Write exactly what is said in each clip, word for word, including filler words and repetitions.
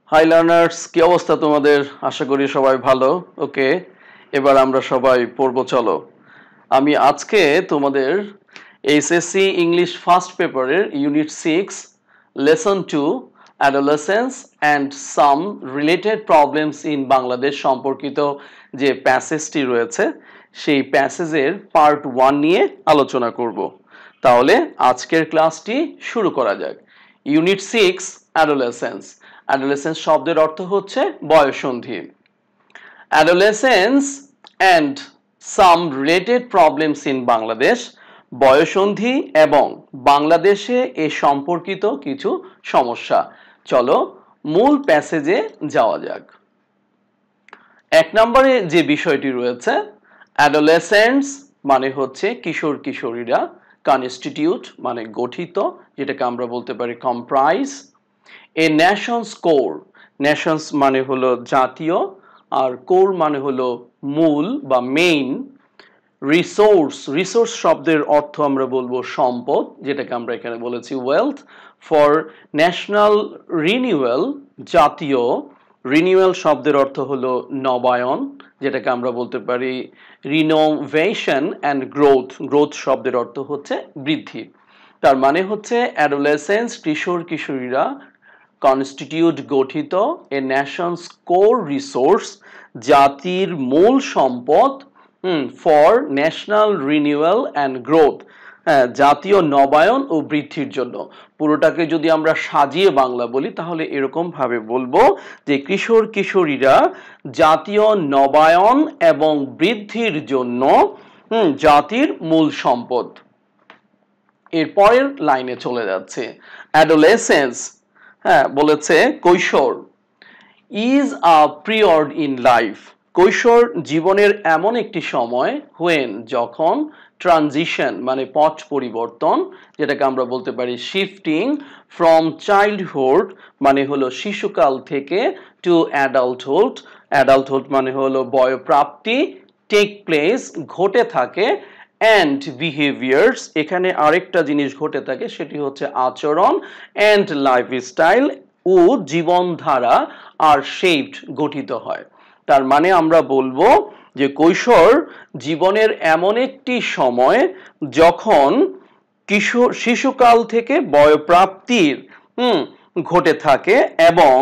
High learners, কি অবস্থা তোমাদের? আশা করি সবাই ভালো। ওকে, এবার আমরা সবাই পড়বো, চলো। আমি আজকে তোমাদের এইচএসসি ইংলিশ ফার্স্ট পেপারের unit six lesson two adolescence and some related problems in Bangladesh সম্পর্কিত যে প্যাসেজটি রয়েছে সেই প্যাসেজের পার্ট ওয়ান নিয়ে আলোচনা করব। তাহলে আজকের ক্লাসটি শুরু করা যাক। Unit six adolescence. অ্যাডোলেসেন্স শব্দের অর্থ হচ্ছে বয়ঃসন্ধি। Adolescence and some related problems in Bangladesh, বয়ঃসন্ধি এবং বাংলাদেশে এ সম্পর্কিত কিছু সমস্যা। চলো মূল প্যাসেজে যাওয়া যাক। এক নম্বরে যে বিষয়টি রয়েছে, অ্যাডোলেসেন্টস মানে হচ্ছে কিশোর কিশোরীরা, কনস্টিটিউট মানে গঠিত, যেটাকে আমরা বলতে পারি comprise, a nation's core, nation's মানে হলো জাতীয় আর কোর মানে হলো মূল বা মেইন। রিসোর্স, রিসোর্স শব্দের অর্থ আমরা বলবো সম্পদ, যেটাকে আমরা এখানে বলেছি ওয়েলথ। ফর ন্যাশনাল রিনিউয়াল, জাতীয়। রিনিউয়াল শব্দের অর্থ হলো নবায়ন, যেটাকে আমরা বলতে পারি রিনোভেশন অ্যান্ড গ্রোথ, গ্রোথ শব্দের অর্থ হচ্ছে বৃদ্ধি। তার মানে হচ্ছে অ্যাডোলেসেন্স কিশোর কিশোরীরা কনস্টিটিউট গঠিত, এ নেশনস কোর রিসোর্স জাতির মূল সম্পদ, for national renewal and growth, হ্যাঁ, জাতীয় নবায়ন ও বৃদ্ধির জন্য। পুরোটাকে যদি আমরা সাজিয়ে বাংলা বলি তাহলে এরকম ভাবে বলবো যে কিশোর কিশোরীরা জাতীয় নবায়ন এবং বৃদ্ধির জন্য হুম জাতির মূল সম্পদ। এর পরের লাইনে চলে যাচ্ছে, অ্যাডোলেসেন্স, হ্যাঁ বলেছে কৈশোর, is a period in life, কৈশোর জীবনের এমন একটি সময়, হোয়েন যখন, ট্রানজিশন মানে পথ পরিবর্তন, যেটাকে আমরা বলতে পারি শিফটিং, ফ্রম চাইল্ডহুড মানে হলো শিশুকাল থেকে, টু অ্যাডাল্টহুড, অ্যাডাল্টহুড মানে হলো বয়ঃপ্রাপ্তি, টেক প্লেস ঘটে থাকে, অ্যান্ড বিহেভিয়ার্স, এখানে আরেকটা জিনিস ঘটে থাকে সেটি হচ্ছে আচরণ, অ্যান্ড লাইফস্টাইল ও জীবনধারা আর শেপড গঠিত হয়। তার মানে আমরা বলবো যে কৈশোর জীবনের এমন একটি সময় যখন কিশোর শিশুকাল থেকে বয়ঃপ্রাপ্তির হুম ঘটে থাকে এবং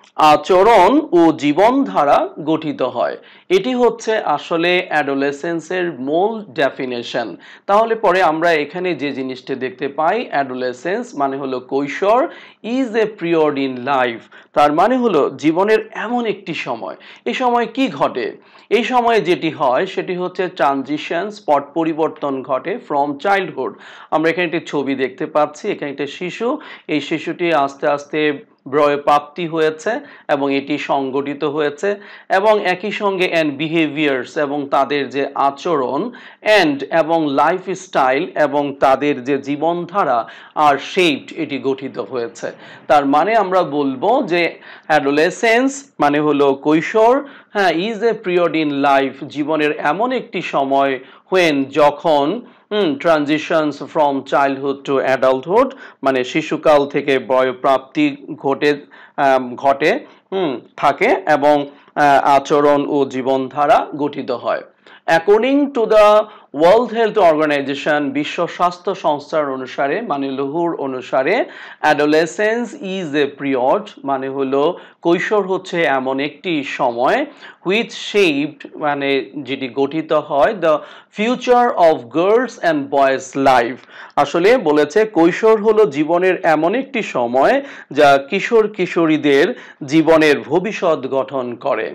আচরণ ও জীবনধারা গঠিত হয়। এটি হচ্ছে আসলে অ্যাডোলেসেন্সের মূল ডেফিনেশন। তাহলে পরে আমরা এখানে যে জিনিসটা দেখতে পাই, অ্যাডোলেসেন্স মানে হলো কৈশোর, is a period in life, তার মানে হলো জীবনের এমন একটি সময়। এই সময় কি ঘটে? এই সময়ে যেটি হয় সেটি হচ্ছে ট্রানজিশন, পট পরিবর্তন ঘটে, ফ্রম চাইল্ডহুড। আমরা এখানে একটি ছবি দেখতে পাচ্ছি, এখানে একটা শিশু, এই শিশুটি আস্তে আস্তে বয়ঃপ্রাপ্তি হয়েছে এবং এটি সংগঠিত হয়েছে, এবং একই সঙ্গে অ্যান্ড বিহেভিয়ার্স এবং তাদের যে আচরণ, অ্যান্ড এবং লাইফস্টাইল এবং তাদের যে জীবনধারা আর শেপড, এটি গঠিত হয়েছে। তার মানে আমরা বলবো যে অ্যাডোলেসেন্স মানে হলো কৈশোর, হ্যাঁ, is a period in life, জীবনের এমন একটি সময়, হোয়েন যখন, hmm transitions from childhood to adulthood মানে শিশুকাল থেকে বয়ঃপ্রাপ্তি ঘটে ঘটে হুম থাকে এবং আচরণ ও জীবনধারা গঠিত হয়। According to the World Health Organization, বিশ্ব স্বাস্থ্য সংস্থার অনুসারে মানে লহুর অনুসারে, অ্যাডোলেসেন্স ইজ এ পিরিয়ড মানে হলো কৈশোর হচ্ছে এমন একটি সময়, হুইচ শেপড মানে যেটি গঠিত হয়, the future of girls and boys life. আসলে বলেছে কৈশোর হলো জীবনের এমন একটি সময় যা কিশোর কিশোরীদের জীবনের ভবিষ্যৎ গঠন করে।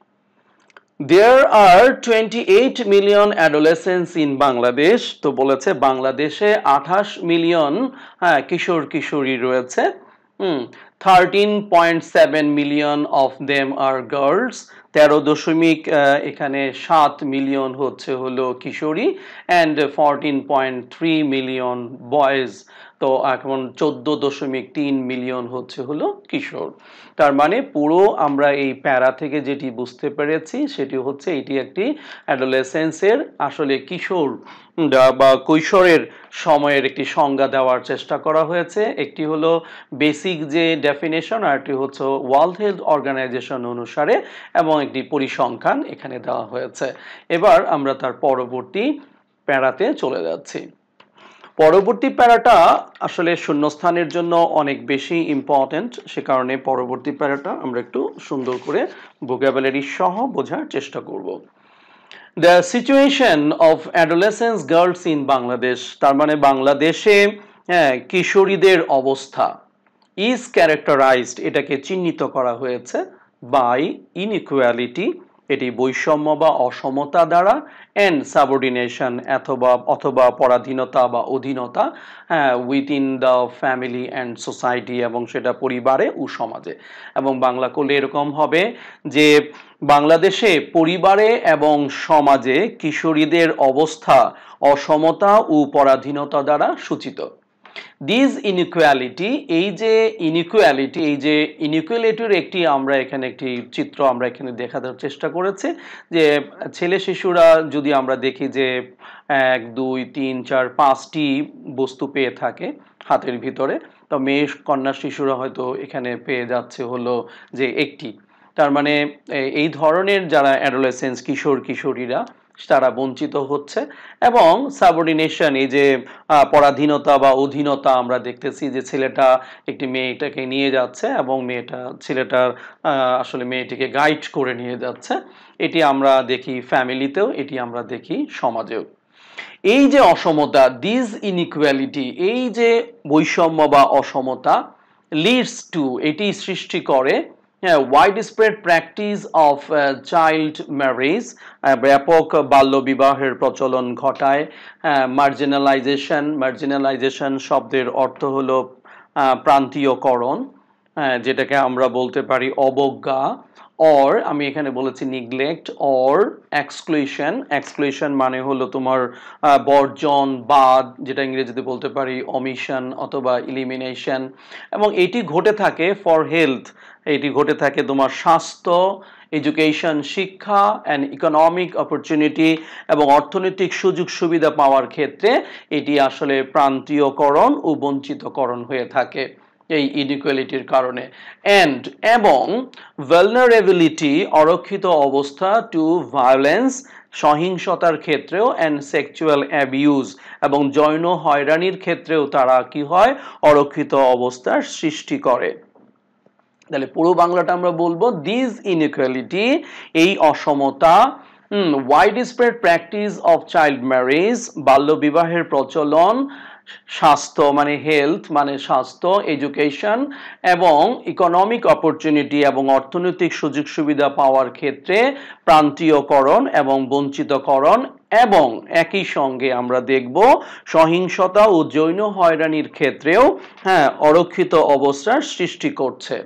There are twenty-eight million adolescents in Bangladesh, তো বলেছে বাংলাদেশে আঠাশ মিলিয়ন হ্যাঁ কিশোর কিশোরী রয়েছে। Hmm thirteen point seven million of them are girls, তেরো দশমিক এখানে সাত মিলিয়ন হচ্ছে হলো কিশোরী, and fourteen point three million boys, তো এখন চোদ্দ দশমিক তিন মিলিয়ন হচ্ছে হলো কিশোর। তার মানে পুরো আমরা এই প্যারা থেকে যেটি বুঝতে পেরেছি সেটি হচ্ছে এটি একটি অ্যাডোলেসেন্সের আসলে কিশোর বা কৈশোরের সময়ের একটি সংজ্ঞা দেওয়ার চেষ্টা করা হয়েছে। একটি হলো বেসিক যে ডেফিনেশন, আর একটি হচ্ছে ওয়ার্ল্ড হেলথ অর্গানাইজেশন অনুসারে, এবং একটি পরিসংখ্যান এখানে দেওয়া হয়েছে। এবার আমরা তার পরবর্তী প্যারাতে চলে যাচ্ছি। পরবর্তী প্যারাটা আসলে শূন্যস্থানের জন্য অনেক বেশি ইম্পর্টেন্ট, সে কারণে পরবর্তী প্যারাটা আমরা একটু সুন্দর করে ভোকাবুলারি সহ বোঝার চেষ্টা করব। The situation of adolescence girls in Bangladesh, তার মানে বাংলাদেশে হ্যাঁ কিশোরীদের অবস্থা, ইজ ক্যারেক্টারাইজড, এটাকে চিহ্নিত করা হয়েছে বাই ইনইকুয়ালিটি, এটি বৈষম্য বা অসমতা দ্বারা, এন্ড সাবঅর্ডিনেশন অথবা অথবা পরাধীনতা বা অধীনতা, হ্যাঁ within the family and society, এবং সেটা পরিবারে ও সমাজে। এবং বাংলা করলে এরকম হবে যে বাংলাদেশে পরিবারে এবং সমাজে কিশোরীদের অবস্থা অসমতা ও পরাধীনতা দ্বারা সূচিত। দিস ইনইকুয়ালিটি, এই যে ইনইকুয়ালিটি, এই যে ইনইকুয়ালিটির একটি আমরা এখানে একটি চিত্র আমরা এখানে দেখানোর চেষ্টা করেছি, যে ছেলে শিশুরা যদি আমরা দেখি যে এক দুই তিন চার পাঁচটি বস্তু পেয়ে থাকে হাতের ভিতরে, তো মেয়ে কন্যা শিশুরা হয়তো এখানে পেয়ে যাচ্ছে হলো যে একটি। তার মানে এই ধরনের যারা অ্যাডোলেসেন্স কিশোর কিশোরীরা তারা বঞ্চিত হচ্ছে। এবং সাবঅর্ডিনেশন, এই যে পরাধীনতা বা অধীনতা, আমরা দেখতেছি যে ছেলেটা একটি মেয়েটাকে নিয়ে যাচ্ছে এবং মেয়েটা ছেলেটার আসলে মেয়েটিকে গাইড করে নিয়ে যাচ্ছে, এটি আমরা দেখি ফ্যামিলিতেও, এটি আমরা দেখি সমাজেও। এই যে অসমতা, দিস ইনইকুয়ালিটি, এই যে বৈষম্য বা অসমতা, লিডস টু, এটি সৃষ্টি করে widespread practice of child marriage, ব্যাপক বাল্যবিবাহের প্রচলন ঘটায়। মার্জিনালাইজেশন, মার্জিনালাইজেশন শব্দের অর্থ হলো প্রান্তীয়করণ, যেটাকে আমরা বলতে পারি অবজ্ঞা, অর আমি এখানে বলেছি নিগলেক্ট, অর এক্সক্লুশন, এক্সক্লুশন মানে হলো তোমার বর্জন, বাদ, যেটা ইংরেজিতে বলতে পারি অমিশন অথবা ইলিমিনেশন। এবং এটি ঘটে থাকে ফর হেলথ, এটি ঘটে থাকে তোমার স্বাস্থ্য, এডুকেশন শিক্ষা, অ্যান্ড ইকোনমিক অপরচুনিটি, এবং অর্থনৈতিক সুযোগ সুবিধা পাওয়ার ক্ষেত্রে এটি আসলে প্রান্তীয়করণ ও বঞ্চিতকরণ হয়ে থাকে এই ইনইকুয়ালিটির কারণে। এন্ড এবং ভালনারেবিলিটি, অরক্ষিত অবস্থা, টু ভায়োলেন্স, সহিংসতার ক্ষেত্রেও, অ্যান্ড সেক্সুয়াল অ্যাবিউজ, এবং যৌন হয়রানির ক্ষেত্রেও তারা কি হয় অরক্ষিত অবস্থার সৃষ্টি করে। তাহলে পুরো বাংলাটা আমরা বলবো দিস ইনইকুয়ালিটি, এই অসমতা, widespread practice of child marriage, বাল্যবিবাহের প্রচলন, স্বাস্থ্য মানে হেলথ মানে স্বাস্থ্য, এডুকেশন, এবং ইকোনমিক অপরচুনিটি এবং অর্থনৈতিক সুযোগ সুবিধা পাওয়ার ক্ষেত্রে প্রান্তীয়করণ এবং বঞ্চিতকরণ, এবং একই সঙ্গে আমরা দেখব সহিংসতা ও যৌন হয়রানির ক্ষেত্রেও হ্যাঁ অরক্ষিত অবস্থার সৃষ্টি করছে।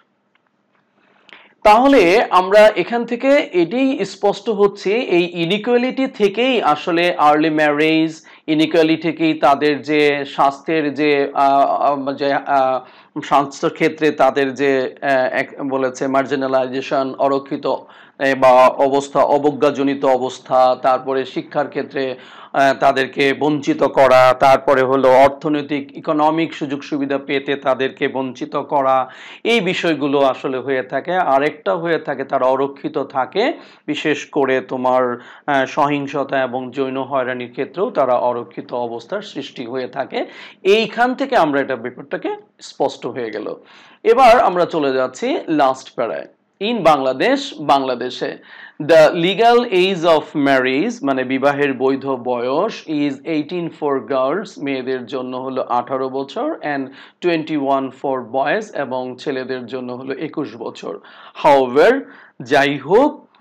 তাহলে আমরা এখান থেকে এটাই স্পষ্ট হচ্ছে এই ইনইকুয়ালিটি থেকেই আসলে আর্লি ম্যারেজ, ইনইকুয়ালিটি থেকেই তাদের যে স্বাস্থ্যের যে যে স্বাস্থ্য ক্ষেত্রে তাদের যে বলেছে মার্জিনালাইজেশন, অরক্ষিত বা অবস্থা, অবজ্ঞাজনিত অবস্থা, তারপরে শিক্ষার ক্ষেত্রে তাদেরকে বঞ্চিত করা, তারপরে হলো অর্থনৈতিক ইকোনমিক সুযোগ সুবিধা পেতে তাদেরকে বঞ্চিত করা, এই বিষয়গুলো আসলে হয়ে থাকে। আরেকটা হয়ে থাকে তারা অরক্ষিত থাকে, বিশেষ করে তোমার সহিংসতা এবং যৌন হয়রানির ক্ষেত্রেও তারা অরক্ষিত অবস্থার সৃষ্টি হয়ে থাকে। এইখান থেকে আমরা এটা ব্যাপারটাকে স্পষ্ট হয়ে গেল। এবার আমরা চলে যাচ্ছি লাস্ট প্যারায়। ইন বাংলাদেশ, বাংলাদেশে the legal age of marriage মানে বিবাহের বৈধ বয়স ইজ এইটিন ফর গার্লস, মেয়েদের জন্য হলো আঠারো বছর, and twenty one for boys, এবং ছেলেদের জন্য হলো একুশ বছর। হাউএভার, যাই হোক,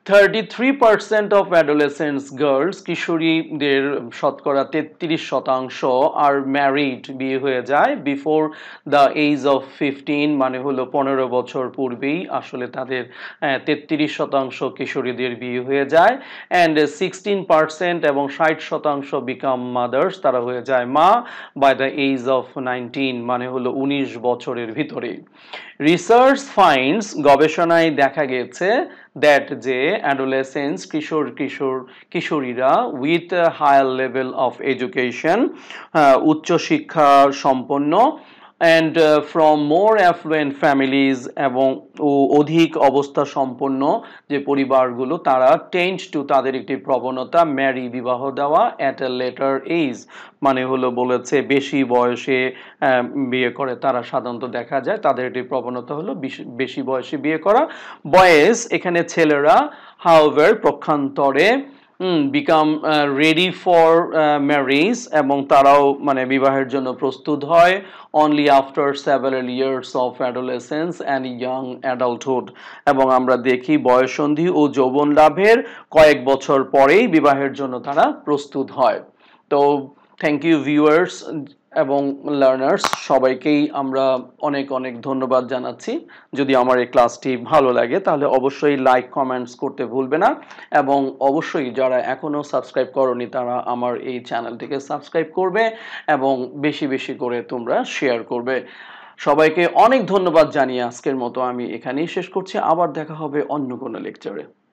thirty-three percent of adolescents girls কিশোরীদের শতকরা তেত্রিশ শতাংশ আর ম্যারিড বিয়ে হয়ে যায় before the age of fifteen মানে হলো পনেরো বছর পূর্বেই আসলে তাদের তেত্রিশ শতাংশ কিশোরীদের বিয়ে হয়ে যায় অ্যান্ড সিক্সটিন পার্সেন্ট এবং ষাট শতাংশ বিকাম মাদার্স তারা হয়ে যায় মা by the age of nineteen মানে হলো উনিশ বছরের ভিতরে রিসার্চ ফাইন্ডস গবেষণায় দেখা গেছে দ্যাট যে অ্যাডোলেসেন্স কিশোর কিশোর কিশোরীরা with higher level of education উচ্চশিক্ষা সম্পন্ন and uh, from more affluent families এবং অধিক অবস্থা সম্পন্ন যে পরিবারগুলো তারা টেন্ড টু তাদের একটি প্রবণতা ম্যারি বিবাহ দেওয়া at a later age মানে হলো বলেছে বেশি বয়সে বিয়ে করে তারা সাধারণত দেখা যায় তাদের একটি প্রবণতা হলো বেশি বয়সে বিয়ে করা বয়েজ এখানে ছেলেরা however পক্ষান্তরে বিকাম রেডি ফর ম্যারেজ এবং তারাও মানে বিবাহের জন্য প্রস্তুত হয় only after several years of adolescence and young adulthood এবং আমরা দেখি বয়ঃসন্ধি ও যৌবন লাভের কয়েক বছর পরেই বিবাহের জন্য তারা প্রস্তুত হয় তো থ্যাংক ইউ ভিউয়ার্স এবং লার্নার্স সবাইকেই আমরা অনেক অনেক ধন্যবাদ জানাচ্ছি যদি আমার এই ক্লাসটি ভালো লাগে তাহলে অবশ্যই লাইক কমেন্টস করতে ভুলবে না এবং অবশ্যই যারা এখনো সাবস্ক্রাইব করনি তারা আমার এই চ্যানেলটিকে সাবস্ক্রাইব করবে এবং বেশি বেশি করে তোমরা শেয়ার করবে সবাইকে অনেক ধন্যবাদ জানিয়ে আজকের মতো আমি এখানেই শেষ করছি আবার দেখা হবে অন্য কোনো লেকচারে